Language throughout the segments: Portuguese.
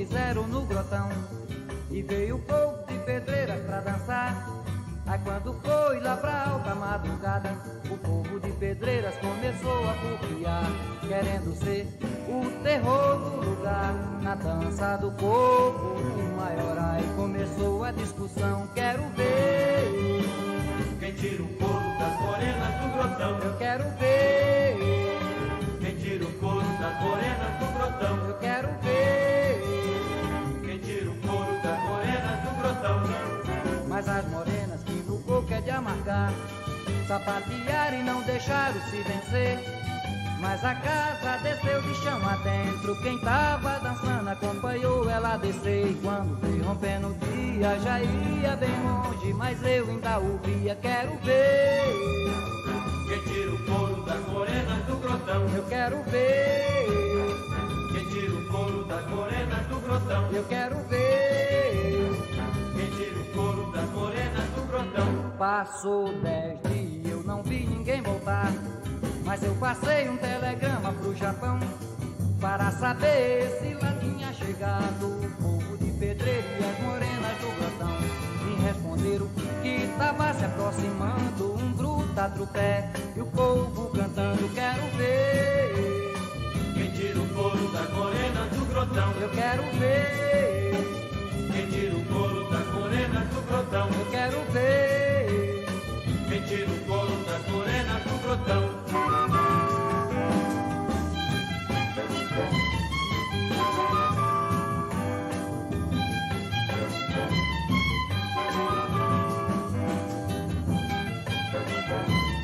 fizeram no grotão. E veio o povo de pedreiras pra dançar. Aí quando foi lá pra alta madrugada, o povo de pedreiras começou a copiar, querendo ser o terror do lugar. Na dança do povo, o maior aí começou a discussão. Quero ver quem tira o couro das morenas do grotão. Eu quero ver quem tira o couro das morenas do grotão. Eu quero ver quem tira o couro das morenas do grotão. Mas as morenas que no coco é de amargar, sapatearam e não deixaram se vencer. Mas a casa desceu de chão adentro, quem tava dançando acompanhou ela descer. E quando veio rompendo o dia, já ia bem longe, mas eu ainda ouvia. Quero ver quem tira o couro das morenas do grotão. Eu quero ver quem tira o couro das morenas do grotão. Eu quero ver quem tira o couro das morenas do grotão. Passou 10 dias, eu não vi ninguém voltar, mas eu passei um telegrama pro Japão para saber se lá tinha chegado o povo de pedreiro e as morenas do grotão. Me responderam que tava se aproximando um truta-trupé e o povo cantando. Quero ver quem tira o couro das morenas do grotão. Eu quero ver quem tira o couro das morenas do grotão. Eu quero ver quem tira o couro das morenas do grotão.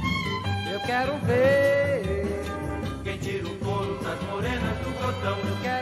Eu quero ver quem tira o couro das morenas do grotão. Eu quero